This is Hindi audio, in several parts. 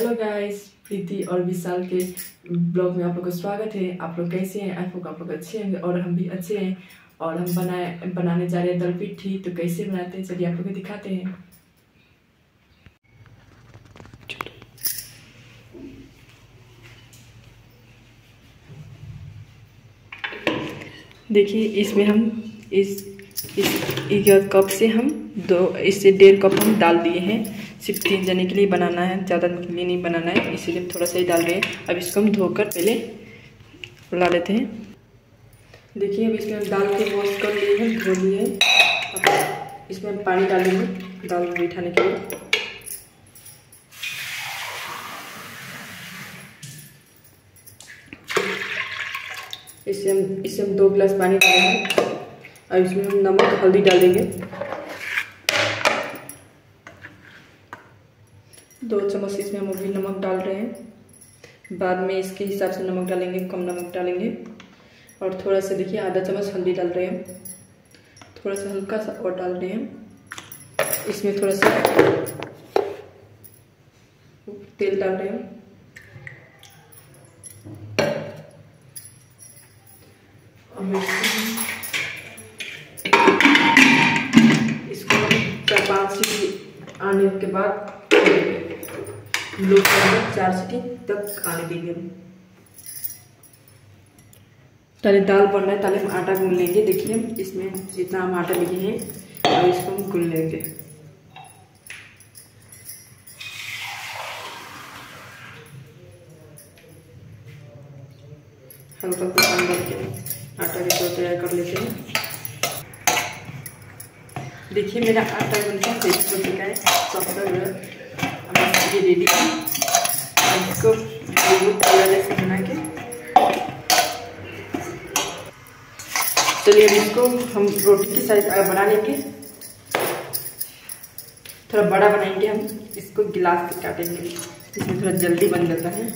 हेलो गाइस, प्रीति और विशाल के ब्लॉग में आप लोग का स्वागत है। आप लोग कैसे हैं? आई होप आप लोग अच्छे हैं और हम भी अच्छे हैं। और हम बनाने जा रहे हैं दल पिट्ठी। तो कैसे बनाते हैं चलिए आप लोग को दिखाते हैं। देखिए इसमें हम इस कप से हम इससे 1.5 कप हम डाल दिए हैं। सिर्फ 3 जने के लिए बनाना है, ज़्यादा के लिए नहीं बनाना है, इसीलिए थोड़ा सा ही डाल रहे हैं। अब इसको हम धोकर पहले उला लेते हैं। देखिए अब इसमें हम दाल को वॉश कर लिए हैं, धो लिए हैं। अब इसमें हम पानी डालेंगे दाल बिठाने के लिए। इससे हम 2 गिलास पानी डालेंगे। और इसमें हम नमक हल्दी डालेंगे। 2 चम्मच इसमें हम अभी नमक डाल रहे हैं। बाद में इसके हिसाब से नमक डालेंगे, कम नमक डालेंगे। और थोड़ा सा देखिए आधा चम्मच हल्दी डाल रहे हैं। थोड़ा सा हल्का सा और डाल रहे हैं। इसमें थोड़ा सा तेल डाल रहे हैं। इसको 4-5 सीटी आने के बाद लो 4 सीटी तक आने देंगे। पहले दाल बनना है, पहले हम आटा गूंद लेंगे। देखिए इसमें जितना हम आटा लिए हैं और इसको हम गूंद लेंगे। हल्का सा पानी डाल के आटा के डो तैयार कर लेते हैं। देखिए मेरा आटा बनकर रेडी हो चुका है। ये रेडी है। इसको पूरा जैसे बना के चलिए अब इसको हम रोटी के साइज बना लेंगे। थोड़ा बड़ा बनाएंगे हम, इसको गिलास से काटेंगे, इसमें थोड़ा जल्दी बन जाता है।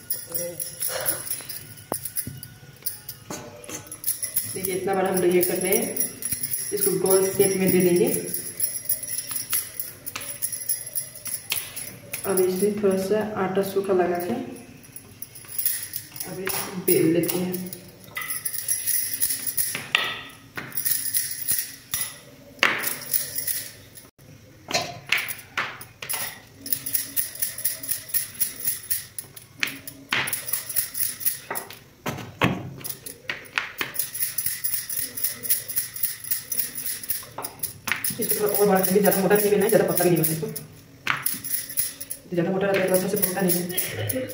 देखिए इतना बड़ा हम लोग ये कर रहे हैं। इसको गोल शेप में दे देंगे। अब इसमें थोड़ा सा आटा सूखा लगा के अब इसको बेल लेते हैं। इसको और बड़ा करके ज़्यादा मोटा नहीं बेलना है, ज़्यादा पतला भी नहीं करना। इसको ज़्यादा मोटा रहता है तो अच्छा से पकता नहीं है।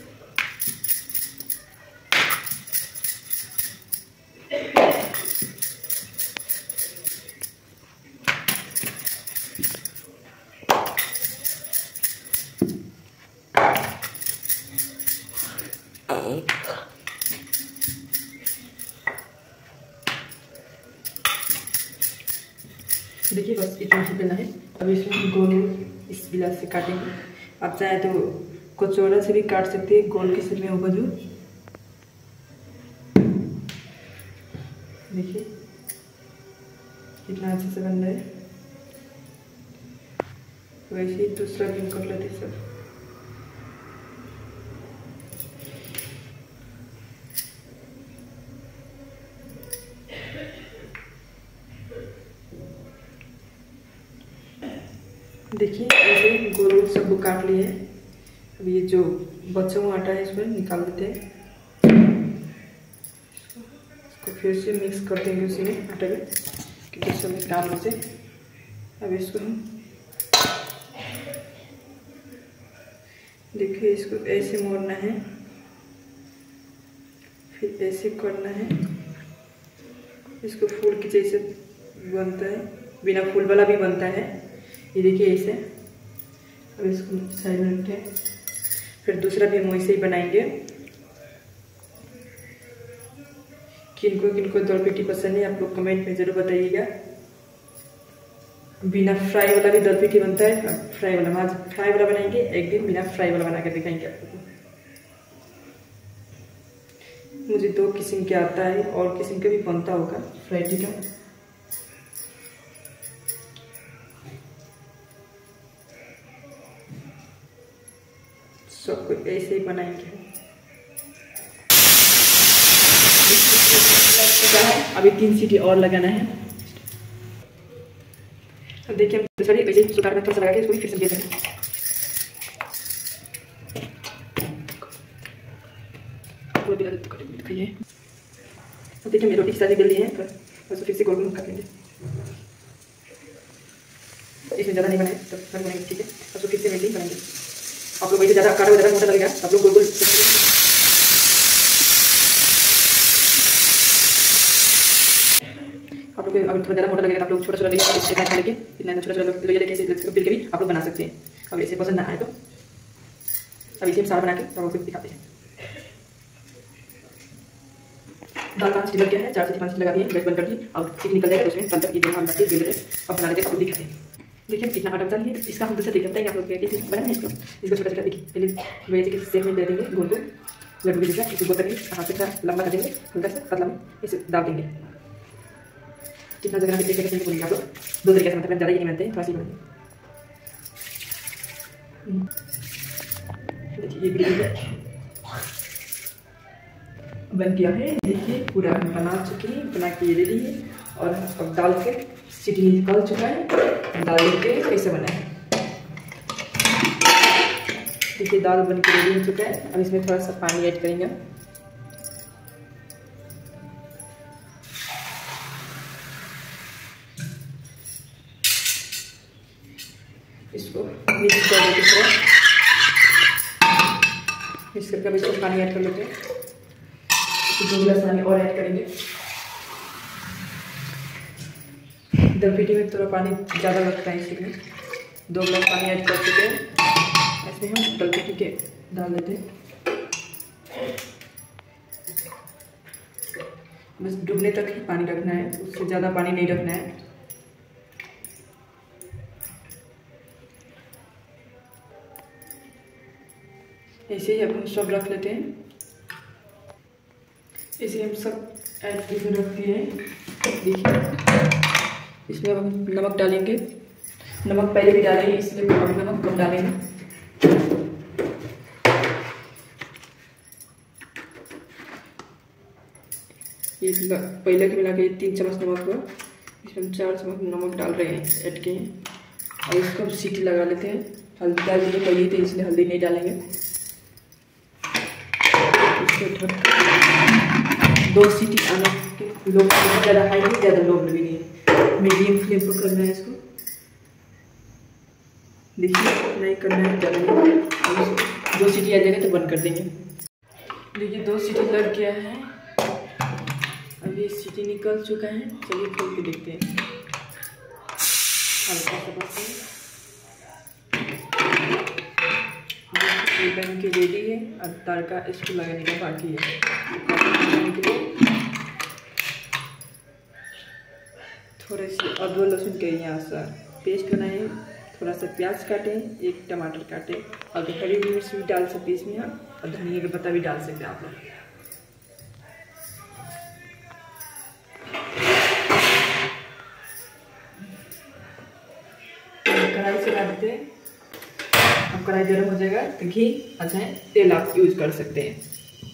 देखिए बस इतना ही बेलना है। अब इसमें गोल इस गिलास से काटेंगे। आप चाहे तो कचौड़ा से भी काट सकते हैं, गोल के शेप में होगा जो। देखिए कितना अच्छे से बन रहा है। वैसे ही दूसरा भी कर लेते सब। देखिए ऐसे गोल गोल सब काट लिए हैं। अब ये जो बचा हुआ आटा है इसमें निकाल देते हैं। इसको फिर से मिक्स कर देंगे उसी में आटे में कि दूसरे में काम हो जाए। अब इसको हम देखिए इसको ऐसे मोड़ना है, फिर ऐसे करना है। इसको फूल के जैसे बनता है, बिना फूल वाला भी बनता है। ये देखिए ऐसे। अब इसको साइड में रखते हैं। फिर दूसरा भी हम वैसे ही बनाएंगे। किनको दल पिट्ठी पसंद है आप लोग कमेंट में जरूर बताइएगा। बिना फ्राई वाला भी दल पिट्ठी बनता है। फ्राई वाला आज फ्राई वाला बनाएंगे, एक दिन बिना फ्राई वाला बना के दिखाएंगे आप लोग। मुझे 2 किस्म के आता है और किस्म के भी बनता होगा फ्राई टिक्का। सबको ऐसे ही बनाएंगे। अभी 3 सीटी और लगाना है। अब देखिए हम सॉरी वैसे सुधार में थोड़ा सा लगा के इसको फिर से दे देंगे। दिखाइए। अब देखिए मेरी रोटी की साइज बेल ली है, बस फिर से गोल गोल काटेंगे। इसमें ज़्यादा नहीं बनाए तो कम बनाएंगे, ठीक है। अब फिर से बेल ली बनाएंगे। आप लोग वैसे ज़्यादा काटा हुआ ज़्यादा मोटा लगेगा, आप लोग गोल गोल आप लोग अगर थोड़ा ज़्यादा मोटा लगेगा आप लोग छोटा छोटा लेके इतना अच्छा लेके इतना छोटा छोटा लोइया लेके इसे बिल के भी आप लोग बना सकते हैं। अब ऐसे पसंद ना आए तो अब इसे हम सारा बना के सब आपको दिखाते हैं। दाल 5 सीटी लग गया है, 4 सीटी 5 सीटी लगा दिए, गैस बंद कर दी। अब सीटी निकल जाएगा तो उसमें तब तक ये हम रखते हैं अब बना लेते हैं, आपको दिखाते हैं। देखिए कितना आटा डालिए, इसका हम दूसरा तरीका बताएंगे आप लोग कैसे बनाना है। इसको छोटा छोटा देखिए पहले वैसे के शेप में दे देंगे, गोल गोल लड्डू की जगह इसको गोल करके हाथ से थोड़ा लंबा कर देंगे, हल्का सा पतला में इसे डाल देंगे। कितना जगह में देखिए कैसे बोलिए आप लोग, 2 तरीके से मतलब ज़्यादा ही नहीं बनते हैं, थोड़ा सी बनाइए। देखिए ये बिल्कुल बन गया है। देखिए पूरा हम बना चुके हैं, बना के ये रेडी है। और अब दाल के सीटी निकल चुका है, दाल के कैसे बना है। देखिए दाल बन के रेडी हो चुका है। अब इसमें थोड़ा सा पानी ऐड करेंगे। इसको मिक्स कर देते हैं, मिक्स करके अब इसमें पानी ऐड कर लेते हैं। 2 गिलास पानी और ऐड करेंगे। दलपीटी में थोड़ा पानी ज़्यादा लगता है इसलिए 2 गिलास पानी ऐड कर चुके हैं। इसमें हम दलपीटी के डाल देते हैं, बस डूबने तक ही पानी रखना है, उससे ज़्यादा पानी नहीं रखना है। ऐसे ही अब हम सब रख लेते हैं। इसे हम सब ऐड इसमें रख दिए हैं। देखिए इसमें अब हम नमक डालेंगे। नमक पहले भी डालेंगे इसलिए अब नमक कम डालेंगे। ये पहले के मिला के 3 चम्मच नमक हुआ, इसमें हम 4 चम्मच नमक डाल रहे हैं, ऐड किए हैं। और इसको हम सीटी लगा लेते हैं। हल्दी डाल देंगे पहले तो इसलिए हल्दी नहीं डालेंगे। इसको ढक 2 सीटी आने के लो, ज़्यादा हाई नहीं ज़्यादा लो भी नहीं, मीडियम फ्लेम पर करना है इसको। देखिए नहीं करना है ज़्यादा नहीं। 2 सीटी आ जाएगा तो बंद कर देंगे। देखिए 2 सीटी लग गया है, अब ये सीटी निकल चुका है। चलिए खोल के देखते हैं। हल्का सा बस ये बन के रेडी है। अब तड़का इसको लगाने का बाकी है। थोड़े से अदरक लहसुन के यहाँ से पेस्ट बनाए, थोड़ा सा प्याज काटे, 1 टमाटर काटे, और हरी मिर्च भी डाल सकते इसमें हम, और धनिया का पत्ता भी डाल सकते हैं आप लोग। कढ़ाई चला देते हैं। अब कढ़ाई गर्म हो जाएगा तो घी अथवा तेल आप यूज कर सकते हैं।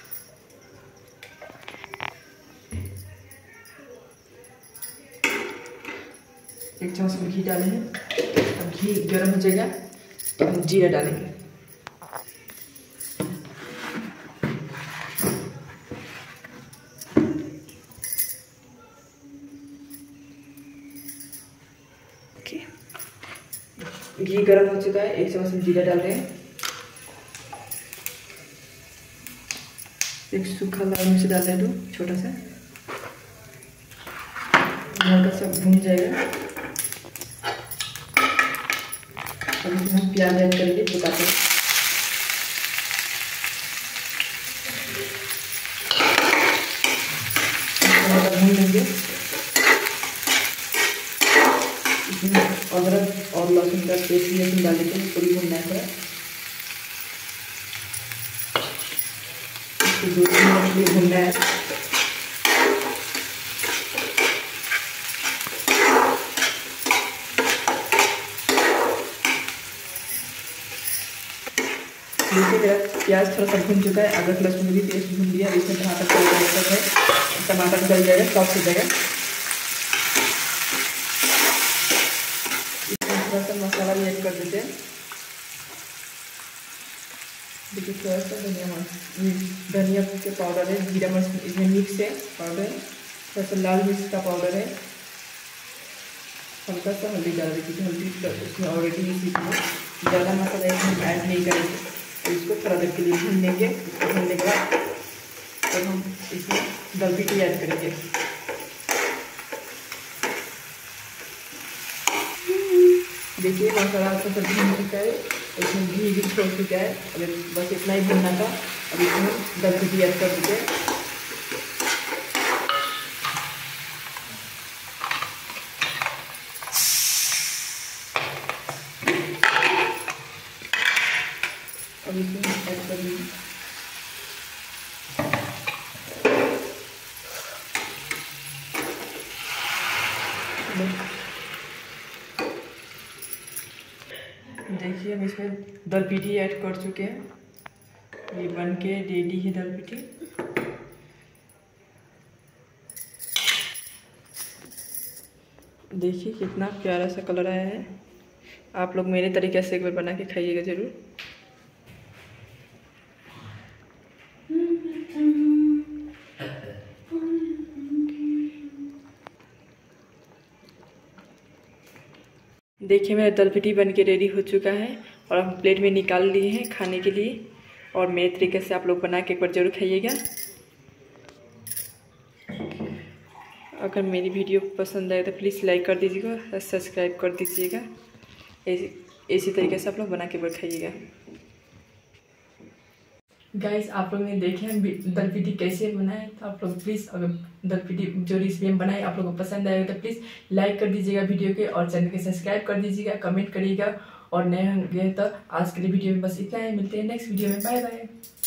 एक चम्मच में घी डाले हैं। अब घी गर्म हो जाएगा तो हम जीरा डालेंगे। घी गर्म हो चुका है, 1 चम्मच में जीरा डाल रहे हैं। एक सूखा लाल मिर्च डाल रहे हैं, 2 छोटा सा, हल्का सा भून जाएगा। अब इसमें हम प्याज ऐड करेंगे, पकाते हैं। भून लेंगे। इसमें अदरक और लहसुन का पेस्ट भी डाल देते हैं, इसको भी भूनना है। इसको 2 मिनट के लिए भूनना है। देखिए मेरा प्याज थोड़ा सा भून चुका है, अदरक लहसुन भी पेस्ट भून लिया। इसमें टमाटर का जरूरत है, टमाटर गल जाएगा, सॉफ्ट हो जाएगा। इसमें थोड़ा सा मसाला भी ऐड कर देते हैं। देखिए थोड़ा सा धनिया के पाउडर है, जीरा मर्च इसमें मिक्स है पाउडर, थोड़ा सा लाल मिर्च का पाउडर है, हल्का सा हल्दी डाल दीजिए। हल्दी इसमें ऑलरेडी इसी में ज़्यादा मसाला इसमें ऐड नहीं करेंगे, तो इसको थोड़ा देर के लिए भून लेंगे। इसको भूनने के बाद तो हम इसमें दल पिटी ऐड करेंगे। देखिए मसाला अच्छा सा भून चुका है, इसमें घी भी छोड़ चुका है। अगर बस इतना ही भूनना था। अब इसमें दल पिटी ऐड कर दीजिए। अब इसमें ऐड कर दीजिए। देखिए हम इसमें दल पिटी ऐड कर चुके हैं। ये बन के रेडी है दल पिटी। देखिए कितना प्यारा सा कलर आया है। आप लोग मेरे तरीके से एक बार बना के खाइएगा ज़रूर। देखिए मेरा दल पिटी बन के रेडी हो चुका है और हम प्लेट में निकाल लिए हैं खाने के लिए। और मेरे तरीके से आप लोग बना के एक बार ज़रूर खाइएगा। अगर मेरी वीडियो पसंद आए तो प्लीज़ लाइक कर दीजिएगा और सब्सक्राइब कर दीजिएगा। इसी तरीके से आप लोग बना के एक बार खाइएगा। गाइस आप लोग ने देखे हम दल पिटी कैसे बनाए, तो आप लोग प्लीज़ अगर दल पिटी जो रेसिपी हम बनाए आप लोगों को पसंद आएगा तो प्लीज़ लाइक कर दीजिएगा वीडियो के, और चैनल के सब्सक्राइब कर दीजिएगा, कमेंट करिएगा। और नए होंगे तो आज के लिए वीडियो में बस इतना ही। मिलते हैं नेक्स्ट वीडियो में। Bye bye.